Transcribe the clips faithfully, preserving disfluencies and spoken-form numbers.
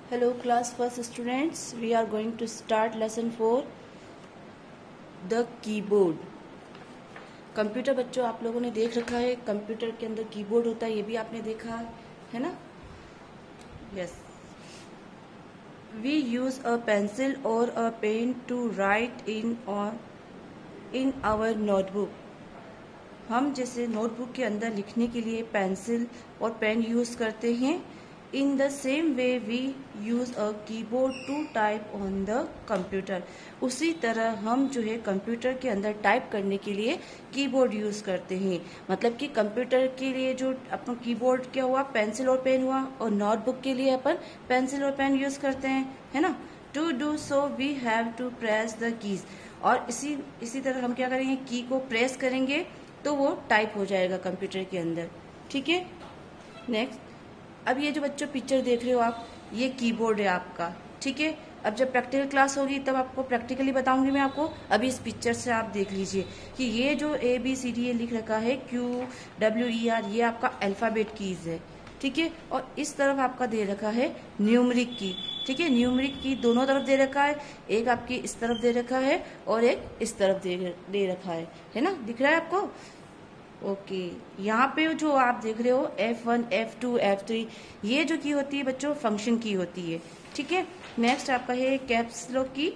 Hello class first students, we are going to start lesson four, the keyboard. Computer बच्चों आप लोगों ने देख रखा है, कंप्यूटर के अंदर कीबोर्ड होता है, ये भी आपने देखा है ना? Yes. We use a pencil और a pen to write in और इन आवर नोटबुक. हम जैसे नोटबुक के अंदर लिखने के लिए पेंसिल और पेन यूज करते हैं. In the same way we use a keyboard to type on the computer. उसी तरह हम जो है कंप्यूटर के अंदर टाइप करने के लिए कीबोर्ड यूज करते हैं. मतलब कि कंप्यूटर के लिए जो अपन कीबोर्ड क्या हुआ, पेंसिल और पेन हुआ, और नोटबुक के लिए अपन पेंसिल और पेन यूज करते हैं, है ना. To do so we have to press the keys. और इसी इसी तरह हम क्या करेंगे, की को प्रेस करेंगे तो वो टाइप हो जाएगा कंप्यूटर के अंदर. ठीक है. नेक्स्ट, अब ये जो बच्चों पिक्चर देख रहे हो आप, ये कीबोर्ड है आपका. ठीक है. अब जब प्रैक्टिकल क्लास होगी तब आपको प्रैक्टिकली बताऊंगी मैं आपको. अभी इस पिक्चर से आप देख लीजिए कि ये जो ए बी सी डी ये लिख रखा है, क्यू डब्ल्यू ई आर, ये आपका अल्फाबेट कीज है. ठीक है. और इस तरफ आपका दे रखा है न्यूमरिक की. ठीक है. न्यूमरिक की दोनों तरफ दे रखा है, एक आपकी इस तरफ दे रखा है और एक इस तरफ दे, दे रखा है है ना. दिख रहा है आपको? ओके. यहाँ पे जो आप देख रहे हो F one, F two, F three, ये जो की होती है बच्चों फंक्शन की होती है. ठीक है. नेक्स्ट आपका है कैप्स लॉक की.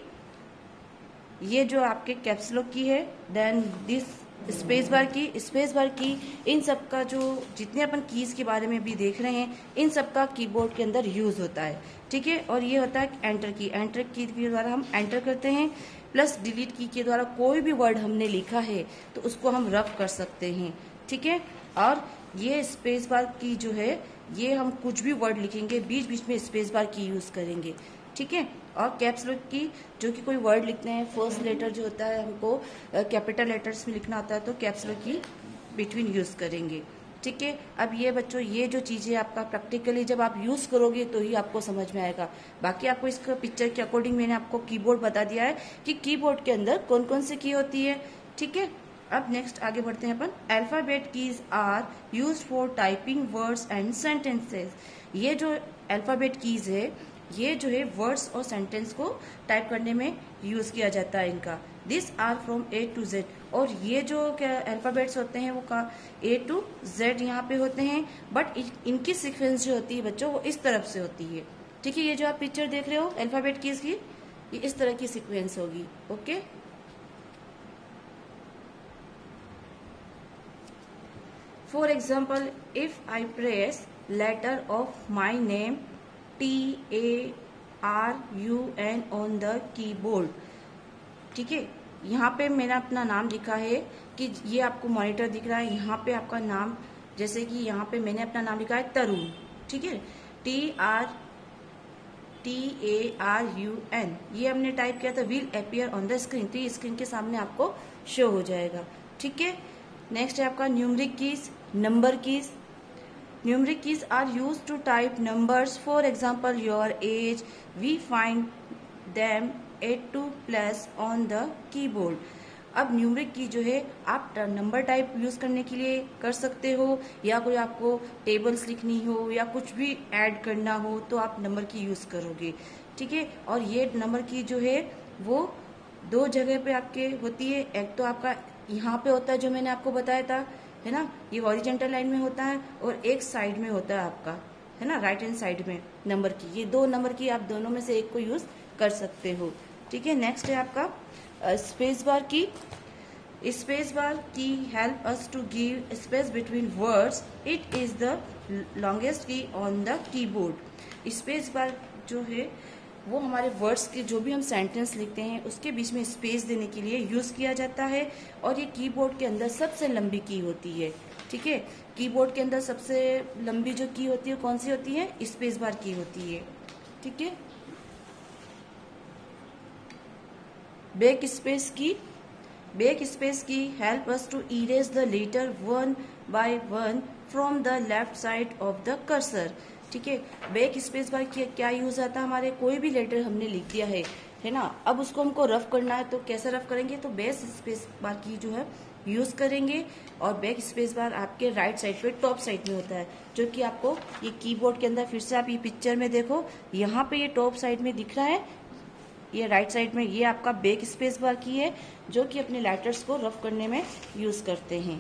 ये जो आपके कैप्स लॉक की है. देन दिस स्पेस बार की, स्पेस बार की, इन सब का जो जितने अपन कीज के बारे में भी देख रहे हैं, इन सब का कीबोर्ड के अंदर यूज होता है. ठीक है. और ये होता है एंटर की. एंटर की के द्वारा हम एंटर करते हैं. प्लस डिलीट की के द्वारा कोई भी वर्ड हमने लिखा है तो उसको हम रफ कर सकते हैं. ठीक है. और ये स्पेस बार की जो है, ये हम कुछ भी वर्ड लिखेंगे बीच बीच में स्पेस बार की यूज करेंगे. ठीक है. और कैप्स लॉक की, जो कि कोई वर्ड लिखते हैं, फर्स्ट लेटर जो होता है हमको कैपिटल लेटर्स में लिखना होता है तो caps lock key between use करेंगे. ठीक है. अब ये बच्चों ये जो चीजें आपका प्रैक्टिकली जब आप यूज करोगे तो ही आपको समझ में आएगा. बाकी आपको इस पिक्चर के अकॉर्डिंग मैंने आपको कीबोर्ड बता दिया है कि कीबोर्ड के अंदर कौन कौन सी की होती है. ठीक है. अब नेक्स्ट आगे बढ़ते हैं अपन. Alphabet keys are use for typing words and sentences. ये जो अल्फाबेट कीज है, ये जो है वर्ड्स और सेंटेंस को टाइप करने में यूज किया जाता है इनका. This are from A to Z. और ये जो क्या अल्फाबेट्स होते हैं वो का ए टू जेड यहाँ पे होते हैं, बट इनकी सीक्वेंस जो होती है बच्चों वो इस तरफ से होती है. ठीक है. ये जो आप पिक्चर देख रहे हो अल्फाबेट कीज की, ये इस तरह की सीक्वेंस होगी. Okay. For example, if I press letter of my name T A R U N on the keyboard. ठीक है. यहाँ पे मैंने अपना नाम लिखा है कि ये आपको मॉनिटर दिख रहा है. यहाँ पे आपका नाम, जैसे कि यहाँ पे मैंने अपना नाम लिखा है तरुण. ठीक है. T R T A R U N, ये हमने टाइप किया था. Will appear on the screen, तो ये स्क्रीन के सामने आपको शो हो जाएगा. ठीक है. नेक्स्ट है आपका numeric keys, number keys. Numeric keys are used to type numbers. For example, your age. We find them eight to plus on the keyboard. अब न्यूमरिक की जो है आप नंबर टाइप यूज करने के लिए कर सकते हो, या कोई आपको टेबल्स लिखनी हो या कुछ भी ऐड करना हो तो आप नंबर की यूज करोगे. ठीक है. और ये नंबर की जो है वो दो जगह पे आपके होती है. एक तो आपका यहाँ पे होता है जो मैंने आपको बताया था, है ना, ये हॉरिजॉन्टल लाइन में होता है, और एक साइड में होता है आपका, है ना, राइट हैंड साइड में नंबर की. ये दो नंबर की आप दोनों में से एक को यूज कर सकते हो. ठीक है. नेक्स्ट है आपका स्पेस बार की. Space bar key help us to give space between words. It is the longest key on the keyboard. Space bar जो है वो हमारे वर्ड्स के जो भी हम सेंटेंस लिखते हैं उसके बीच में स्पेस देने के लिए यूज किया जाता है. और ये कीबोर्ड के अंदर सबसे लंबी की होती है. ठीक है. कीबोर्ड के अंदर सबसे लंबी जो की होती है कौन सी होती है? स्पेस बार की होती है. ठीक है. Back space key. Back space key help us to erase the letter one by one from the left side of the cursor. ठीक है. बैक स्पेस बार की क्या यूज आता है? हमारे कोई भी लेटर हमने लिख दिया है, है ना, अब उसको हमको रफ करना है तो कैसे रफ करेंगे? तो बैक स्पेस बार की जो है यूज करेंगे। और बैक स्पेस बार आपके राइट साइड पे टॉप साइड में होता है, जो कि आपको ये कीबोर्ड के अंदर, फिर से आप ये पिक्चर में देखो, यहाँ पे ये टॉप साइड में दिख रहा है, ये राइट साइड में ये आपका बैक स्पेस बार की है, जो कि अपने लेटर्स को रफ करने में यूज करते हैं।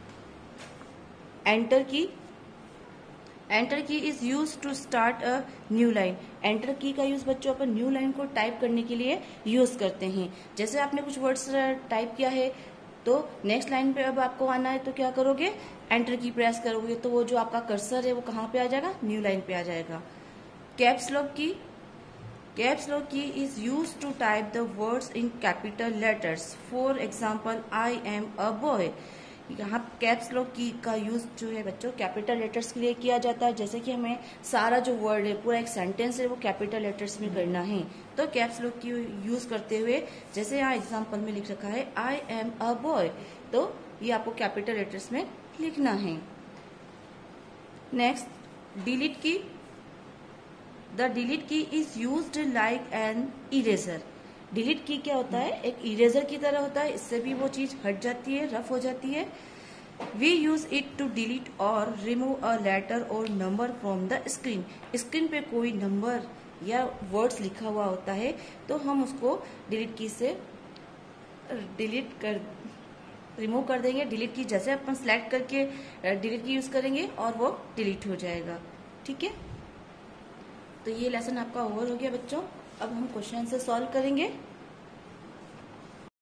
Enter key, enter key is use to start a new line. Enter key का यूज बच्चों अपन न्यू लाइन को टाइप करने के लिए यूज करते हैं। जैसे आपने कुछ वर्ड्स टाइप किया है तो नेक्स्ट लाइन पे अब आपको आना है तो क्या करोगे, एंटर की प्रेस करोगे, तो वो जो आपका कर्सर है वो कहाँ पे आ जाएगा, न्यू लाइन पे आ जाएगा। Caps lock key, caps lock key is use to type the words in capital letters. For example, I am a boy. यहाँ कैप्स लॉक की का यूज जो है बच्चों कैपिटल लेटर्स के लिए किया जाता है। जैसे कि हमें सारा जो वर्ड है, पूरा एक सेंटेंस है, वो कैपिटल लेटर्स में करना है, तो कैप्स लॉक की यूज करते हुए, जैसे यहाँ एग्जांपल में लिख रखा है आई एम अ बॉय, तो ये आपको कैपिटल लेटर्स में लिखना है। Next, delete key. The delete key is used like an eraser. Delete key क्या होता है, एक इरेजर की तरह होता है, इससे भी वो चीज हट जाती है, रफ हो जाती है। We use it to delete और रिमूव अ लेटर और number from the screen. Screen पे कोई नंबर या वर्ड्स लिखा हुआ होता है तो हम उसको डिलीट की से डिलीट कर रिमूव कर देंगे। डिलीट की जैसे अपन सेलेक्ट करके डिलीट की यूज करेंगे और वो डिलीट हो जाएगा। ठीक है, तो ये लेसन आपका ओवर हो गया बच्चों। अब हम क्वेश्चन से सॉल्व करेंगे।